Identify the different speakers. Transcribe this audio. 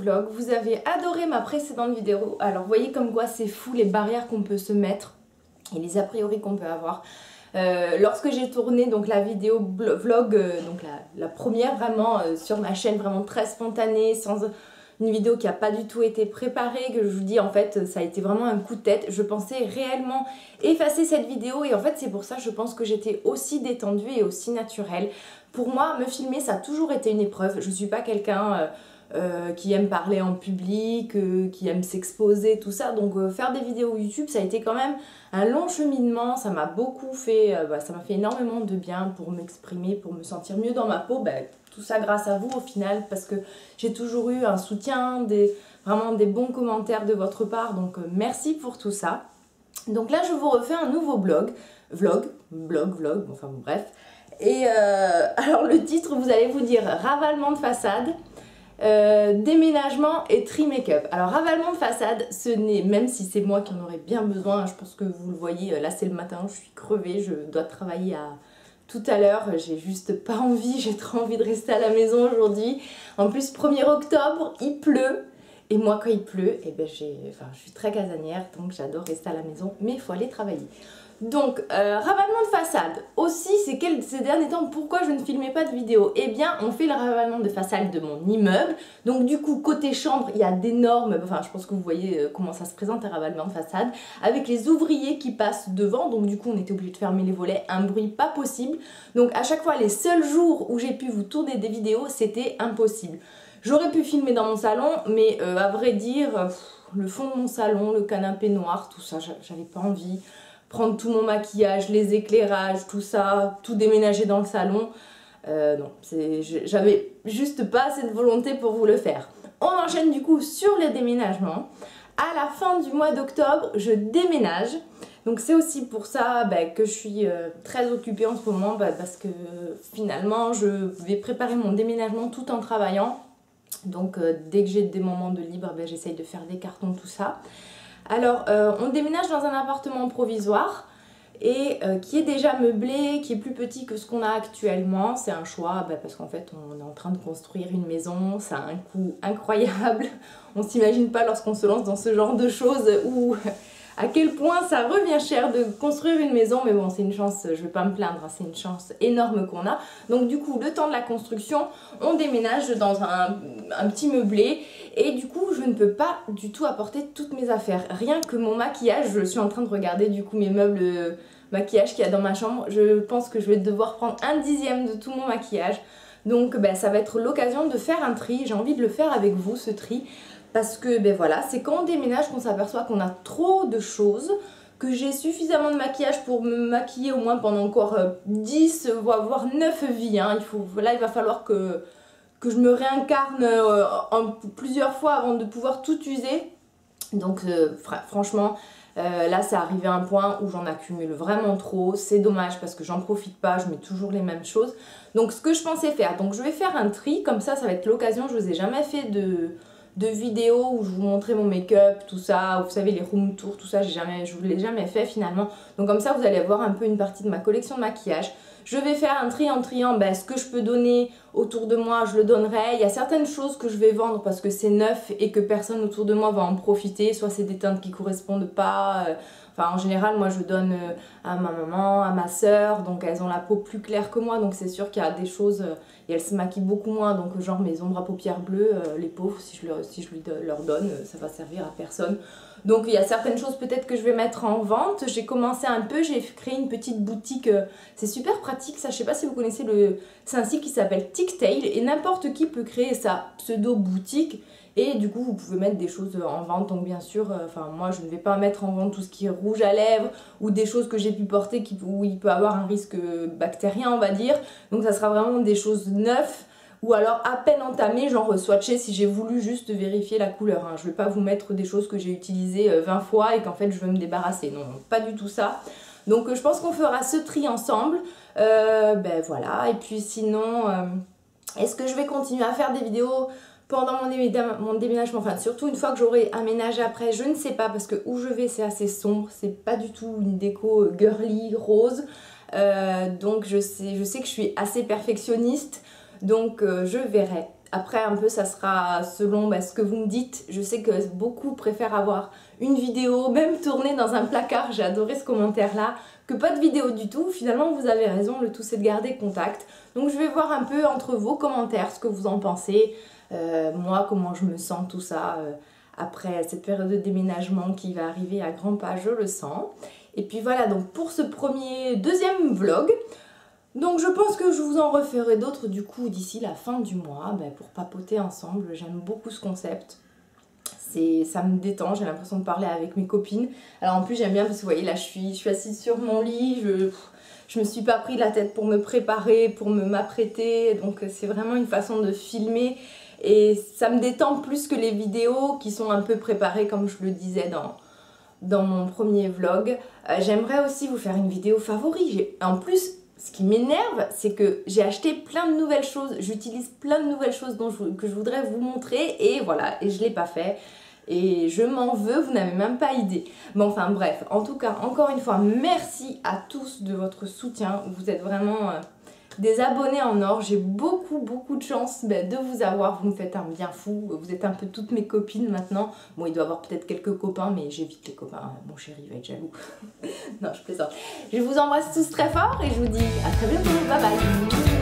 Speaker 1: vlog. Vous avez adoré ma précédente vidéo. Alors vous voyez comme quoi c'est fou les barrières qu'on peut se mettre et les a priori qu'on peut avoir. Lorsque j'ai tourné donc la vidéo vlog, donc la première vraiment sur ma chaîne, vraiment très spontanée, sans une vidéo qui n'a pas du tout été préparée, que je vous dis en fait ça a été vraiment un coup de tête. Je pensais réellement effacer cette vidéo et en fait c'est pour ça je pense que j'étais aussi détendue et aussi naturelle. Pour moi me filmer ça a toujours été une épreuve. Je suis pas quelqu'un qui aime parler en public, qui aime s'exposer, tout ça. Donc faire des vidéos YouTube ça a été quand même un long cheminement. Ça m'a beaucoup fait, ça m'a fait énormément de bien pour m'exprimer, pour me sentir mieux dans ma peau. Tout ça grâce à vous au final parce que j'ai toujours eu un soutien, vraiment des bons commentaires de votre part, donc merci pour tout ça. Donc là je vous refais un nouveau vlog, enfin bon, bref. Et alors le titre vous allez vous dire ravalement de façade, déménagement et tri make-up. Alors ravalement de façade, ce n'est, même si c'est moi qui en aurais bien besoin, je pense que vous le voyez, là c'est le matin, je suis crevée, je dois travailler à tout à l'heure, j'ai juste pas envie, j'ai trop envie de rester à la maison aujourd'hui. En plus 1er octobre, il pleut. Et moi quand il pleut, je suis très casanière, donc j'adore rester à la maison, mais il faut aller travailler. Donc, ravalement de façade. Aussi, ces derniers temps, pourquoi je ne filmais pas de vidéo? Eh bien, on fait le ravalement de façade de mon immeuble. Donc, du coup, côté chambre, il y a d'énormes... Enfin, je pense que vous voyez comment ça se présente, un ravalement de façade. Avec les ouvriers qui passent devant. Donc, du coup, on était obligé de fermer les volets. Un bruit pas possible. Donc, à chaque fois, les seuls jours où j'ai pu vous tourner des vidéos, c'était impossible. J'aurais pu filmer dans mon salon, mais à vrai dire, le fond de mon salon, le canapé noir, tout ça, j'avais pas envie. Prendre tout mon maquillage, les éclairages, tout ça, tout déménager dans le salon. Non, j'avais juste pas assez de volonté pour vous le faire. On enchaîne du coup sur le déménagement. À la fin du mois d'octobre, je déménage. Donc c'est aussi pour ça que je suis très occupée en ce moment, parce que finalement je vais préparer mon déménagement tout en travaillant. Donc dès que j'ai des moments de libre, j'essaye de faire des cartons, tout ça. Alors, on déménage dans un appartement provisoire et qui est déjà meublé, qui est plus petit que ce qu'on a actuellement. C'est un choix parce qu'en fait, on est en train de construire une maison, ça a un coût incroyable. On s'imagine pas lorsqu'on se lance dans ce genre de choses où à quel point ça revient cher de construire une maison, mais bon c'est une chance, je vais pas me plaindre, c'est une chance énorme qu'on a. Donc du coup le temps de la construction, on déménage dans un petit meublé et du coup je ne peux pas du tout apporter toutes mes affaires. Rien que mon maquillage, je suis en train de regarder du coup mes meubles maquillage qu'il y a dans ma chambre, je pense que je vais devoir prendre 1/10 de tout mon maquillage. Donc ça va être l'occasion de faire un tri, j'ai envie de le faire avec vous ce tri. Parce que voilà, c'est quand on déménage qu'on s'aperçoit qu'on a trop de choses, que j'ai suffisamment de maquillage pour me maquiller au moins pendant encore 10 voire 9 vies. Hein. Là il va falloir que je me réincarne plusieurs fois avant de pouvoir tout user. Donc franchement, là c'est arrivé à un point où j'en accumule vraiment trop. C'est dommage parce que j'en profite pas, je mets toujours les mêmes choses. Donc ce que je pensais faire, donc je vais faire un tri, comme ça va être l'occasion, je vous ai jamais fait de vidéos où je vous montrais mon make-up, tout ça, vous savez les room tours, tout ça, je vous l'ai jamais fait finalement. Donc comme ça vous allez voir un peu une partie de ma collection de maquillage. Je vais faire un tri en triant ce que je peux donner autour de moi, je le donnerai. Il y a certaines choses que je vais vendre parce que c'est neuf et que personne autour de moi va en profiter. Soit c'est des teintes qui correspondent pas. Enfin en général moi je donne à ma maman, à ma soeur, donc elles ont la peau plus claire que moi. Donc c'est sûr qu'il y a des choses, et elles se maquillent beaucoup moins. Donc genre mes ombres à paupières bleues, les pauvres, si je leur donne, ça va servir à personne. Donc il y a certaines choses peut-être que je vais mettre en vente. J'ai commencé un peu, j'ai créé une petite boutique, c'est super pratique ça, je sais pas si vous connaissez c'est un site qui s'appelle TikTale et n'importe qui peut créer sa pseudo boutique et du coup vous pouvez mettre des choses en vente. Donc bien sûr, moi je ne vais pas mettre en vente tout ce qui est rouge à lèvres ou des choses que j'ai pu porter où il peut avoir un risque bactérien on va dire. Donc ça sera vraiment des choses neuves. Ou alors à peine entamé, genre swatché si j'ai voulu juste vérifier la couleur. Hein. Je ne vais pas vous mettre des choses que j'ai utilisées 20 fois et qu'en fait je veux me débarrasser. Non, pas du tout ça. Donc je pense qu'on fera ce tri ensemble. Voilà. Et puis sinon, est-ce que je vais continuer à faire des vidéos pendant mon déménagement? Enfin surtout une fois que j'aurai aménagé après, je ne sais pas parce que où je vais c'est assez sombre. C'est pas du tout une déco girly, rose. Donc je sais que je suis assez perfectionniste. Donc je verrai. Après un peu ça sera selon ce que vous me dites. Je sais que beaucoup préfèrent avoir une vidéo, même tournée dans un placard, j'ai adoré ce commentaire là, que pas de vidéo du tout. Finalement vous avez raison, le tout c'est de garder contact. Donc je vais voir un peu entre vos commentaires ce que vous en pensez, moi comment je me sens, tout ça, après cette période de déménagement qui va arriver à grands pas, je le sens. Et puis voilà donc pour ce deuxième vlog. Donc je pense que je vous en referai d'autres du coup d'ici la fin du mois pour papoter ensemble. J'aime beaucoup ce concept. Ça me détend, j'ai l'impression de parler avec mes copines. Alors en plus j'aime bien parce que vous voyez là je suis assise sur mon lit, je me suis pas pris la tête pour me préparer, pour m'apprêter. Donc c'est vraiment une façon de filmer et ça me détend plus que les vidéos qui sont un peu préparées comme je le disais dans mon premier vlog. J'aimerais aussi vous faire une vidéo favori. En plus, ce qui m'énerve, c'est que j'ai acheté plein de nouvelles choses, j'utilise plein de nouvelles choses que je voudrais vous montrer et voilà, et je ne l'ai pas fait. Et je m'en veux, vous n'avez même pas idée. Bon, enfin bref, en tout cas, encore une fois, merci à tous de votre soutien. Vous êtes vraiment des abonnés en or. J'ai beaucoup de chance de vous avoir. Vous me faites un bien fou. Vous êtes un peu toutes mes copines maintenant. Bon, il doit y avoir peut-être quelques copains, mais j'évite les copains. Mon chéri va être jaloux. Non, je plaisante. Je vous embrasse tous très fort et je vous dis à très bientôt. Bye bye.